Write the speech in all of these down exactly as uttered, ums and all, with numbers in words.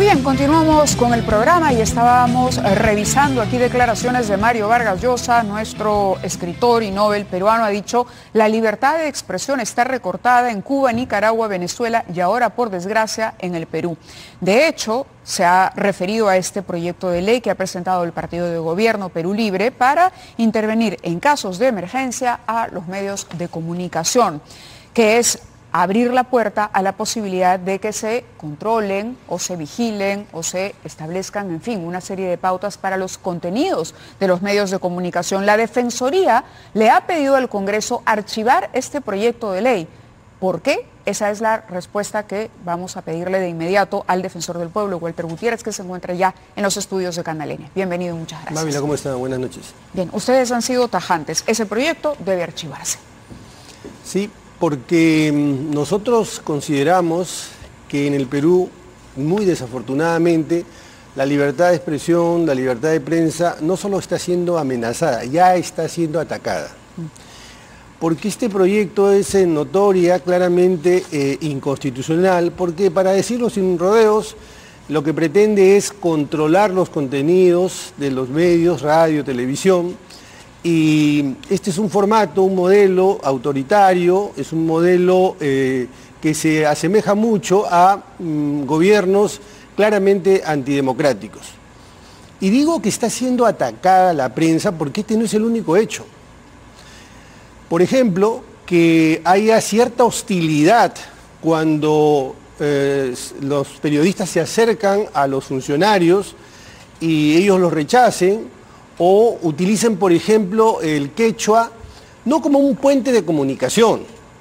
bien, continuamos con el programa y estábamos revisando aquí declaraciones de Mario Vargas Llosa, nuestro escritor y Nobel peruano. Ha dicho: la libertad de expresión está recortada en Cuba, Nicaragua, Venezuela y ahora, por desgracia, en el Perú. De hecho, se ha referido a este proyecto de ley que ha presentado el partido de gobierno Perú Libre para intervenir en casos de emergencia a los medios de comunicación, que es abrir la puerta a la posibilidad de que se controlen o se vigilen o se establezcan, en fin, una serie de pautas para los contenidos de los medios de comunicación. La Defensoría le ha pedido al Congreso archivar este proyecto de ley. ¿Por qué? Esa es la respuesta que vamos a pedirle de inmediato al Defensor del Pueblo, Walter Gutiérrez, que se encuentra ya en los estudios de Canal N. Bienvenido y muchas gracias. Mávila, ¿cómo está? Buenas noches. Bien, ustedes han sido tajantes. Ese proyecto debe archivarse. Sí, porque nosotros consideramos que en el Perú, muy desafortunadamente, la libertad de expresión, la libertad de prensa, no solo está siendo amenazada, ya está siendo atacada. Porque este proyecto es en notoria, claramente eh, inconstitucional, porque, para decirlo sin rodeos, lo que pretende es controlar los contenidos de los medios, radio, televisión. Y este es un formato, un modelo autoritario, es un modelo eh, que se asemeja mucho a mm, gobiernos claramente antidemocráticos. Y digo que está siendo atacada la prensa porque este no es el único hecho. Por ejemplo, que haya cierta hostilidad cuando eh, los periodistas se acercan a los funcionarios y ellos los rechacen, o utilicen, por ejemplo, el quechua, no como un puente de comunicación,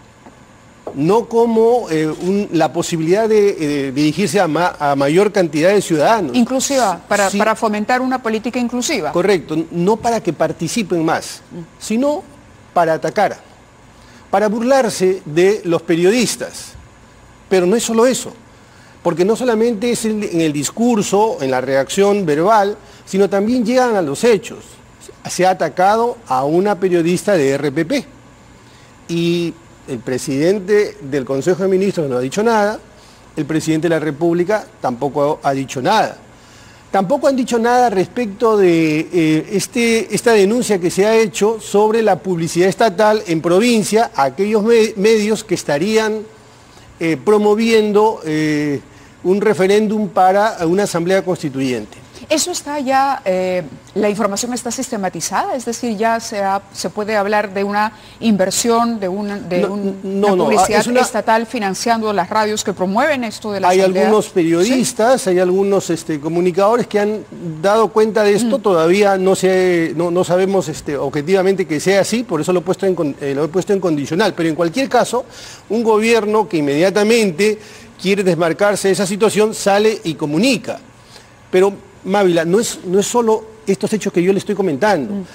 no como eh, un, la posibilidad de eh, dirigirse a, ma, a mayor cantidad de ciudadanos. Inclusiva, para, sí, para fomentar una política inclusiva. Correcto, no para que participen más, sino para atacar, para burlarse de los periodistas. Pero no es solo eso, porque no solamente es en el discurso, en la reacción verbal, sino también llegan a los hechos. Se ha atacado a una periodista de R P P y el presidente del Consejo de Ministros no ha dicho nada, el presidente de la República tampoco ha dicho nada. Tampoco han dicho nada respecto de eh, este, esta denuncia que se ha hecho sobre la publicidad estatal en provincia a aquellos me medios que estarían eh, promoviendo eh, un referéndum para una asamblea constituyente. ¿Eso está ya, eh, la información está sistematizada? Es decir, ya se, ha, se puede hablar de una inversión, de una, de no, un, no, una publicidad no, una... estatal financiando las radios que promueven esto de la Hay asamblea. algunos periodistas, ¿sí? Hay algunos este, comunicadores que han dado cuenta de esto, mm. todavía no, se, no, no sabemos este, objetivamente que sea así, por eso lo he, puesto en, eh, lo he puesto en condicional. Pero en cualquier caso, un gobierno que inmediatamente quiere desmarcarse de esa situación sale y comunica. Pero Mávila, no es, no es solo estos hechos que yo le estoy comentando. Mm.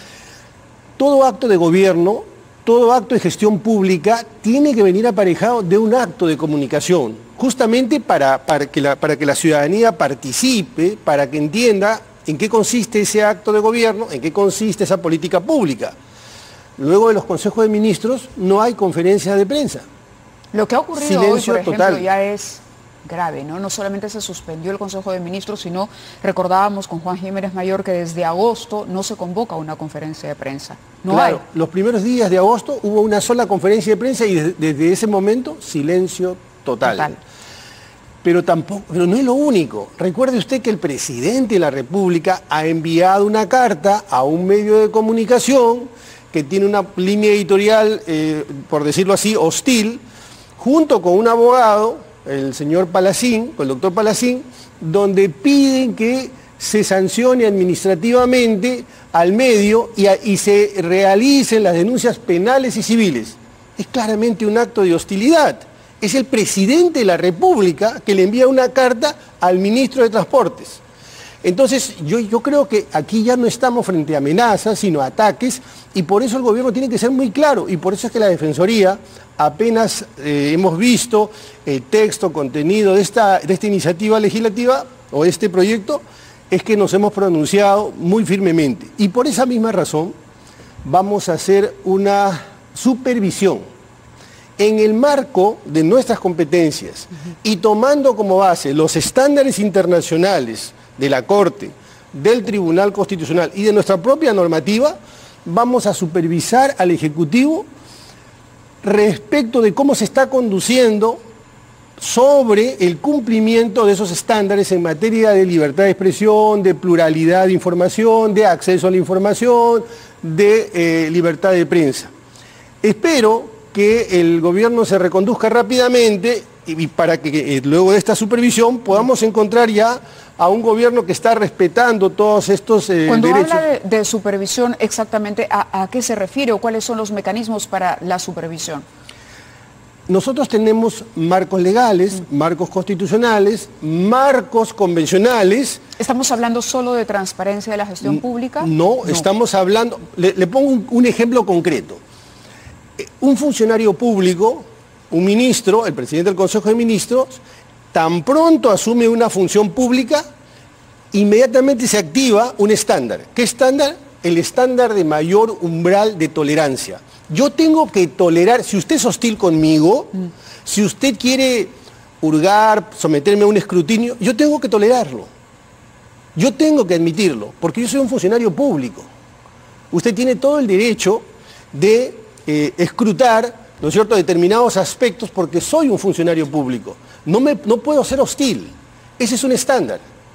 Todo acto de gobierno, todo acto de gestión pública tiene que venir aparejado de un acto de comunicación, justamente para, para, que la, para que la ciudadanía participe, para que entienda en qué consiste ese acto de gobierno, en qué consiste esa política pública. Luego de los consejos de ministros no hay conferencias de prensa. Lo que ha ocurrido Silencio hoy, por ejemplo, total. ya es grave, ¿no? No solamente se suspendió el Consejo de Ministros, sino recordábamos con Juan Jiménez Mayor que desde agosto no se convoca una conferencia de prensa. No claro, hay. Los primeros días de agosto hubo una sola conferencia de prensa y desde, desde ese momento silencio total. total. Pero tampoco, pero no es lo único. Recuerde usted que el presidente de la República ha enviado una carta a un medio de comunicación que tiene una línea editorial, eh, por decirlo así, hostil, junto con un abogado, el señor Palacín, el doctor Palacín, donde piden que se sancione administrativamente al medio y, a, y se realicen las denuncias penales y civiles. Es claramente un acto de hostilidad. Es el presidente de la República que le envía una carta al ministro de Transportes. Entonces, yo, yo creo que aquí ya no estamos frente a amenazas, sino a ataques, y por eso el gobierno tiene que ser muy claro, y por eso es que la Defensoría, apenas eh, hemos visto el texto, contenido de esta, de esta iniciativa legislativa, o de este proyecto, es que nos hemos pronunciado muy firmemente. Y por esa misma razón, vamos a hacer una supervisión en el marco de nuestras competencias y tomando como base los estándares internacionales de la Corte, del Tribunal Constitucional y de nuestra propia normativa, vamos a supervisar al Ejecutivo respecto de cómo se está conduciendo sobre el cumplimiento de esos estándares en materia de libertad de expresión, de pluralidad de información, de acceso a la información, de eh, libertad de prensa. Espero que el gobierno se reconduzca rápidamente y para que eh, luego de esta supervisión podamos encontrar ya a un gobierno que está respetando todos estos eh, Cuando derechos. habla de, de supervisión, exactamente a, a qué se refiere o cuáles son los mecanismos para la supervisión. Nosotros tenemos marcos legales, mm. marcos constitucionales, marcos convencionales. ¿Estamos hablando solo de transparencia de la gestión pública? No, no. estamos hablando, le, le pongo un, un ejemplo concreto. Un funcionario público, un ministro, el presidente del Consejo de Ministros, tan pronto asume una función pública, inmediatamente se activa un estándar. ¿Qué estándar? El estándar de mayor umbral de tolerancia. Yo tengo que tolerar, si usted es hostil conmigo, mm. si usted quiere hurgar, someterme a un escrutinio, yo tengo que tolerarlo. Yo tengo que admitirlo, porque yo soy un funcionario público. Usted tiene todo el derecho de eh, escrutar, ¿no es cierto?, determinados aspectos porque soy un funcionario público. No, me, no puedo ser hostil. Ese es un estándar.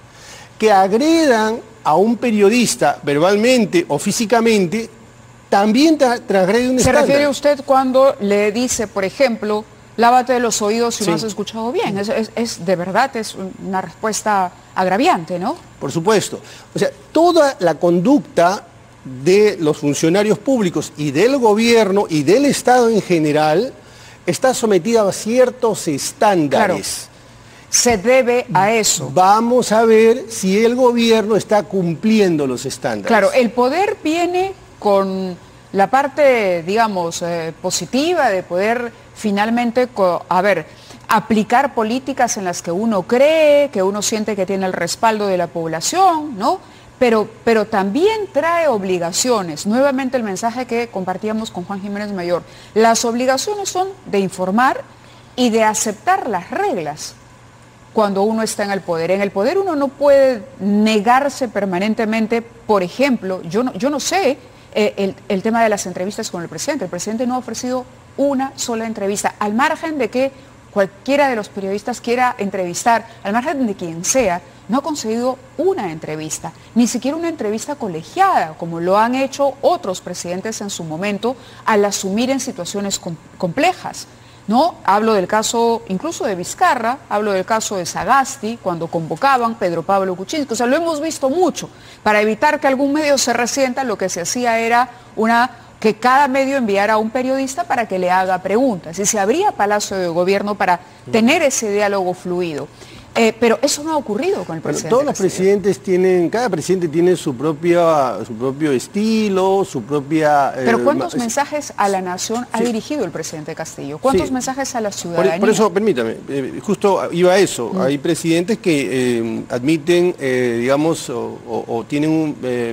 Que agredan a un periodista verbalmente o físicamente también tra transgrede un estándar. ¿Se refiere usted cuando le dice, por ejemplo, lávate de los oídos si sí. no has escuchado bien? Es, es, es de verdad, es una respuesta agraviante, ¿no? Por supuesto. O sea, toda la conducta de los funcionarios públicos y del gobierno y del Estado en general está sometida a ciertos estándares. Claro. Se debe a eso. Vamos a ver si el gobierno está cumpliendo los estándares. Claro, el poder viene con la parte, digamos, eh, positiva de poder finalmente, a ver, aplicar políticas en las que uno cree, que uno siente que tiene el respaldo de la población, ¿no? Pero, pero también trae obligaciones. Nuevamente el mensaje que compartíamos con Juan Jiménez Mayor. Las obligaciones son de informar y de aceptar las reglas cuando uno está en el poder. En el poder uno no puede negarse permanentemente. Por ejemplo, yo no, yo no sé eh, el, el tema de las entrevistas con el presidente. El presidente no ha ofrecido una sola entrevista, al margen de que cualquiera de los periodistas quiera entrevistar, al margen de quien sea, no ha conseguido una entrevista, ni siquiera una entrevista colegiada, como lo han hecho otros presidentes en su momento al asumir en situaciones com complejas. ¿No? Hablo del caso incluso de Vizcarra, hablo del caso de Sagasti, cuando convocaban Pedro Pablo Kuczynski. O sea, lo hemos visto mucho. Para evitar que algún medio se resienta, lo que se hacía era una, que cada medio enviara a un periodista para que le haga preguntas. Y se abría Palacio de Gobierno para tener ese diálogo fluido. Eh, pero eso no ha ocurrido con el presidente. Bueno, todos los presidentes tienen, cada presidente tiene su propia, su propio estilo, su propia... Eh, pero ¿cuántos eh, mensajes a la nación sí. ha dirigido el presidente Castillo? ¿Cuántos sí. mensajes a la ciudadanía? Por, por eso, permítame, eh, justo iba a eso. Mm. Hay presidentes que eh, admiten, eh, digamos, o, o, o tienen un... Eh,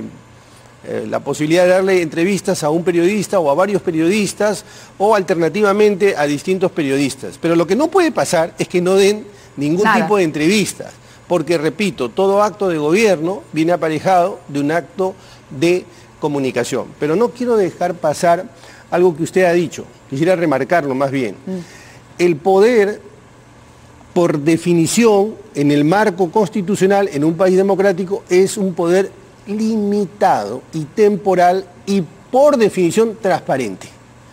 Eh, la posibilidad de darle entrevistas a un periodista o a varios periodistas o alternativamente a distintos periodistas. Pero lo que no puede pasar es que no den ningún Nada. tipo de entrevistas, porque repito, todo acto de gobierno viene aparejado de un acto de comunicación. Pero no quiero dejar pasar algo que usted ha dicho, quisiera remarcarlo más bien. Mm. El poder, por definición, en el marco constitucional, en un país democrático, es un poder limitado y temporal y por definición transparente.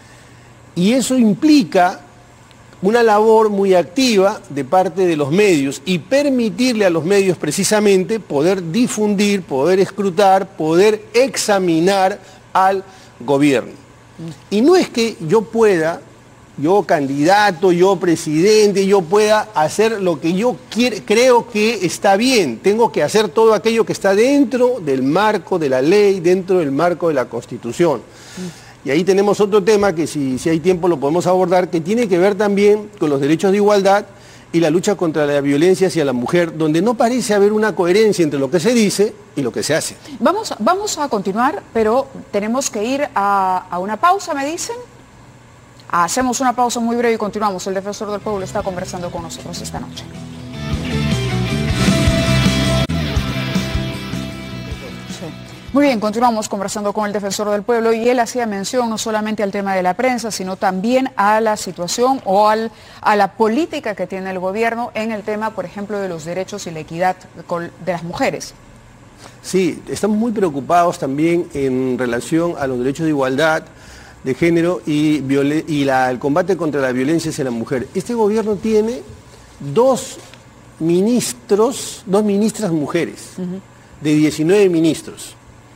Y eso implica una labor muy activa de parte de los medios y permitirle a los medios precisamente poder difundir, poder escrutar, poder examinar al gobierno. Y no es que yo pueda, yo candidato, yo presidente, yo pueda hacer lo que yo quiero, creo que está bien. Tengo que hacer todo aquello que está dentro del marco de la ley, dentro del marco de la Constitución. Y ahí tenemos otro tema que si, si hay tiempo lo podemos abordar, que tiene que ver también con los derechos de igualdad y la lucha contra la violencia hacia la mujer, donde no parece haber una coherencia entre lo que se dice y lo que se hace. Vamos, vamos a continuar, pero tenemos que ir a, a una pausa, me dicen. Hacemos una pausa muy breve y continuamos. El defensor del pueblo está conversando con nosotros esta noche. Muy bien, continuamos conversando con el defensor del pueblo y él hacía mención no solamente al tema de la prensa, sino también a la situación o al, a la política que tiene el gobierno en el tema, por ejemplo, de los derechos y la equidad de las mujeres. Sí, estamos muy preocupados también en relación a los derechos de igualdad de género y, y la, el combate contra la violencia hacia la mujer. Este gobierno tiene dos ministros, dos ministras mujeres, uh-huh. de diecinueve ministros.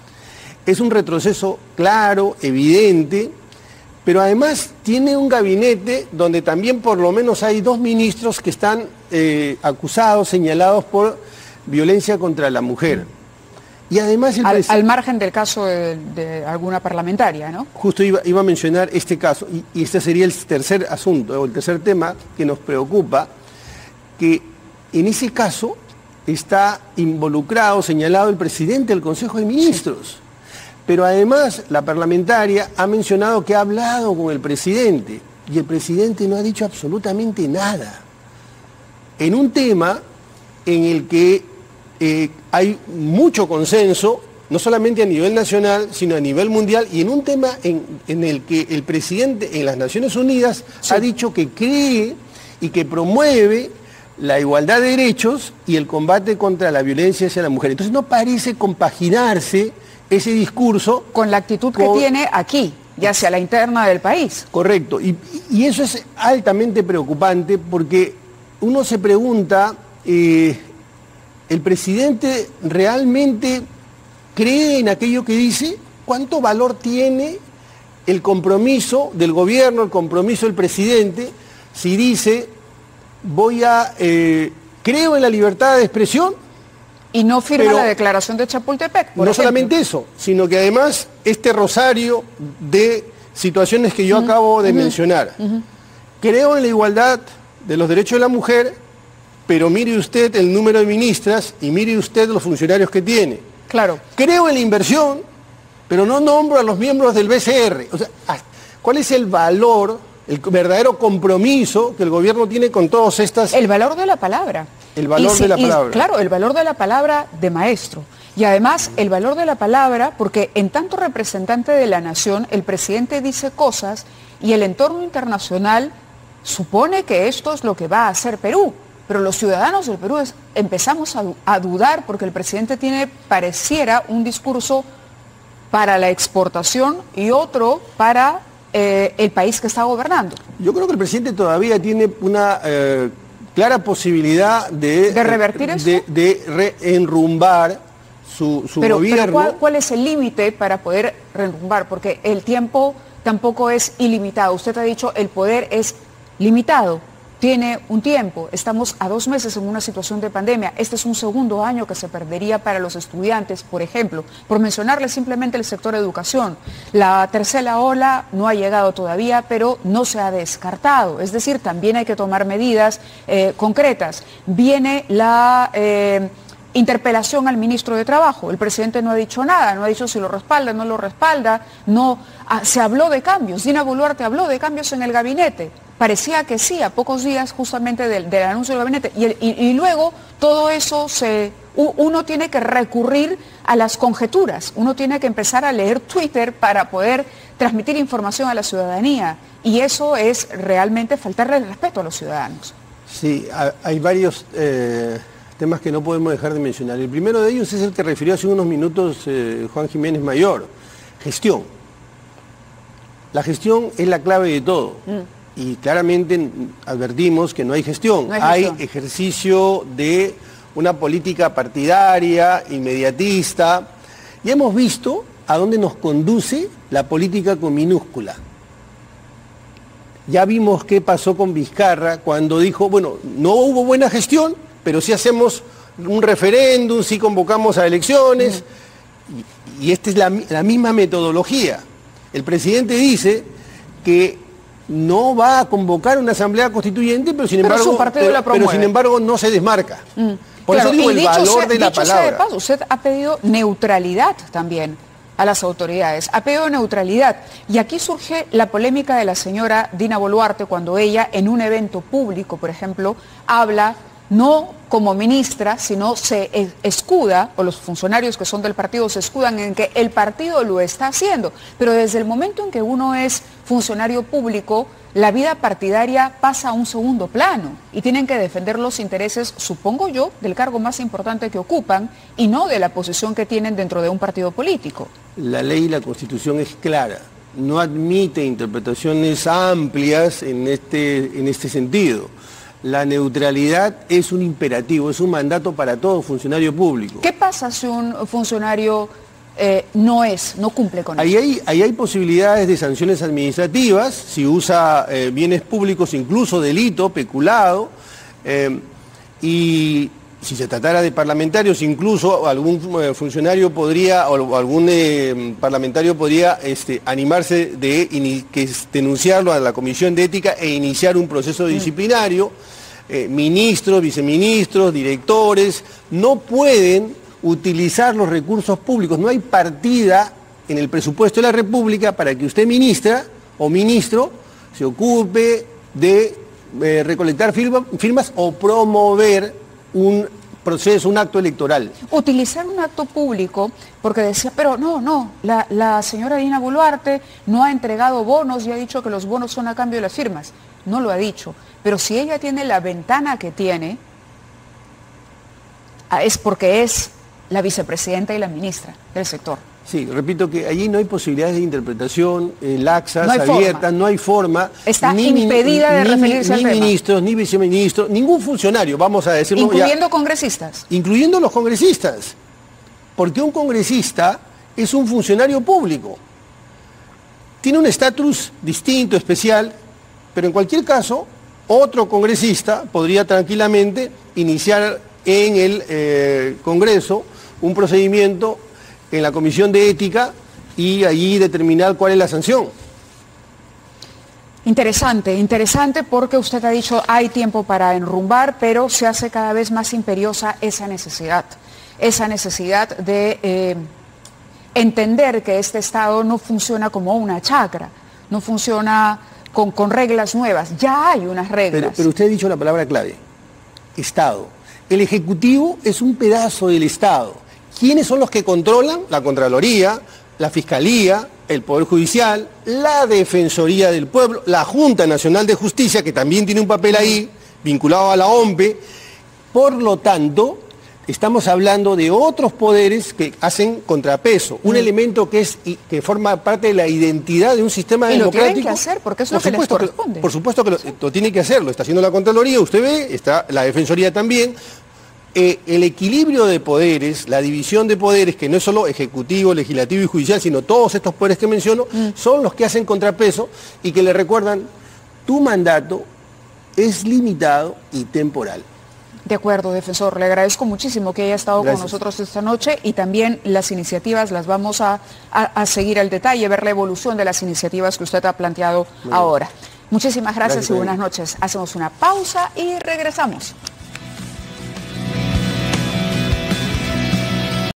Es un retroceso claro, evidente, pero además tiene un gabinete donde también por lo menos hay dos ministros que están eh, acusados, señalados por violencia contra la mujer. Y además el al, al margen del caso de, de alguna parlamentaria, ¿no? Justo iba, iba a mencionar este caso, y, y este sería el tercer asunto, o el tercer tema que nos preocupa, que en ese caso está involucrado, señalado el presidente del Consejo de Ministros. Sí. Pero además la parlamentaria ha mencionado que ha hablado con el presidente y el presidente no ha dicho absolutamente nada. En un tema en el que eh, hay mucho consenso, no solamente a nivel nacional, sino a nivel mundial, y en un tema en, en el que el presidente en las Naciones Unidas sí. ha dicho que cree y que promueve la igualdad de derechos y el combate contra la violencia hacia la mujer. Entonces no parece compaginarse ese discurso con la actitud con... que tiene aquí, ya hacia la interna del país. Correcto, y, y eso es altamente preocupante porque uno se pregunta, eh, ¿el presidente realmente cree en aquello que dice? ¿Cuánto valor tiene el compromiso del gobierno, el compromiso del presidente, si dice, voy a, eh, creo en la libertad de expresión? Y no firma Pero la declaración de Chapultepec, por No ejemplo. solamente eso, sino que además este rosario de situaciones que yo uh-huh. acabo de uh-huh. mencionar. Uh-huh. Creo en la igualdad de los derechos de la mujer, pero mire usted el número de ministras y mire usted los funcionarios que tiene. Claro. Creo en la inversión, pero no nombro a los miembros del B C R. O sea, ¿cuál es el valor, el verdadero compromiso que el gobierno tiene con todas estas... El valor de la palabra. El valor y si, de la palabra. Y, claro, el valor de la palabra de maestro. Y además el valor de la palabra, porque en tanto representante de la nación, el presidente dice cosas y el entorno internacional supone que esto es lo que va a hacer Perú. Pero los ciudadanos del Perú es, empezamos a, a dudar porque el presidente tiene, pareciera, un discurso para la exportación y otro para eh, el país que está gobernando. Yo creo que el presidente todavía tiene una... Eh, clara posibilidad de, ¿De revertir eso? De, de reenrumbar su, su pero, gobierno. Pero ¿cuál, ¿cuál es el límite para poder reenrumbar? Porque el tiempo tampoco es ilimitado. Usted ha dicho el poder es limitado, tiene un tiempo. Estamos a dos meses en una situación de pandemia. Este es un segundo año que se perdería para los estudiantes, por ejemplo. Por mencionarle simplemente el sector educación. La tercera ola no ha llegado todavía, pero no se ha descartado. Es decir, también hay que tomar medidas eh, concretas. Viene la... Eh, interpelación al ministro de Trabajo. El presidente no ha dicho nada, no ha dicho si lo respalda, no lo respalda, no, ah, se habló de cambios. Dina Boluarte habló de cambios en el gabinete. Parecía que sí, a pocos días justamente del, del anuncio del gabinete. Y, el, y, y luego todo eso, se, uno tiene que recurrir a las conjeturas, uno tiene que empezar a leer Twitter para poder transmitir información a la ciudadanía. Y eso es realmente faltarle el respeto a los ciudadanos. Sí, hay varios... Eh... temas que no podemos dejar de mencionar. El primero de ellos es el que refirió hace unos minutos eh, Juan Jiménez Mayor, gestión. La gestión es la clave de todo mm. y claramente advertimos que no hay gestión, no hay, gestión. Hay ejercicio de una política partidaria, inmediatista, y hemos visto a dónde nos conduce la política con minúscula. Ya vimos qué pasó con Vizcarra cuando dijo, bueno, no hubo buena gestión, pero sí hacemos un referéndum, sí convocamos a elecciones, y, y esta es la, la misma metodología. El presidente dice que no va a convocar una asamblea constituyente, pero sin, pero embargo, pero, pero sin embargo no se desmarca. Mm. Por claro, eso digo el valor sea, de la palabra. Sea de paso, usted ha pedido neutralidad también. a las autoridades, apego de neutralidad. Y aquí surge la polémica de la señora Dina Boluarte cuando ella en un evento público, por ejemplo, habla no como ministra, sino se escuda, o los funcionarios que son del partido se escudan en que el partido lo está haciendo. Pero desde el momento en que uno es funcionario público, la vida partidaria pasa a un segundo plano y tienen que defender los intereses, supongo yo, del cargo más importante que ocupan y no de la posición que tienen dentro de un partido político. La ley y la Constitución es clara, no admite interpretaciones amplias en este, en este sentido. La neutralidad es un imperativo, es un mandato para todo funcionario público. ¿Qué pasa si un funcionario eh, no es, no cumple con ahí eso? Hay, ahí hay posibilidades de sanciones administrativas, si usa eh, bienes públicos, incluso delito, peculado, eh, y si se tratara de parlamentarios, incluso algún eh, funcionario podría, o algún eh, parlamentario podría este, animarse de que denunciarlo a la Comisión de Ética e iniciar un proceso disciplinario. Eh, ministros, viceministros, directores, no pueden utilizar los recursos públicos, no hay partida en el presupuesto de la República para que usted, ministra o ministro, se ocupe de eh, recolectar firma, firmas o promover un proceso, un acto electoral. Utilizar un acto público, porque decía, pero no, no, la, la señora Dina Boluarte no ha entregado bonos y ha dicho que los bonos son a cambio de las firmas. No lo ha dicho, pero si ella tiene la ventana que tiene, es porque es la vicepresidenta y la ministra del sector. Sí, repito que allí no hay posibilidades de interpretación eh, laxas, no abiertas, forma. no hay forma. Está ni, impedida ni, de ni, referirse ni al tema. ministros, ni viceministros, ningún funcionario, vamos a decirlo. Incluyendo ya, congresistas. Incluyendo los congresistas. Porque un congresista es un funcionario público. Tiene un estatus distinto, especial, pero en cualquier caso, otro congresista podría tranquilamente iniciar en el eh, Congreso un procedimiento en la Comisión de Ética y allí determinar cuál es la sanción. Interesante, interesante porque usted ha dicho hay tiempo para enrumbar, pero se hace cada vez más imperiosa esa necesidad, esa necesidad de eh, entender que este Estado no funciona como una chacra, no funciona con, con reglas nuevas, ya hay unas reglas. Pero, pero usted ha dicho la palabra clave, Estado. El Ejecutivo es un pedazo del Estado. ¿Quiénes son los que controlan? La Contraloría, la Fiscalía, el Poder Judicial, la Defensoría del Pueblo, la Junta Nacional de Justicia, que también tiene un papel ahí, vinculado a la O M P E. Por lo tanto, estamos hablando de otros poderes que hacen contrapeso, un mm. elemento que, es, que forma parte de la identidad de un sistema y democrático. Y lo tienen que hacer, porque es lo que les corresponde. Que, por supuesto que lo, lo tiene que hacer, lo está haciendo la Contraloría, usted ve, está la Defensoría también. Eh, el equilibrio de poderes, la división de poderes, que no es solo ejecutivo, legislativo y judicial, sino todos estos poderes que menciono, mm. son los que hacen contrapeso y que le recuerdan, tu mandato es limitado y temporal. De acuerdo, defensor, le agradezco muchísimo que haya estado Gracias. con nosotros esta noche y también las iniciativas las vamos a, a, a seguir al detalle, ver la evolución de las iniciativas que usted ha planteado Muy ahora. Bien. Muchísimas gracias, gracias y buenas noches. Hacemos una pausa y regresamos.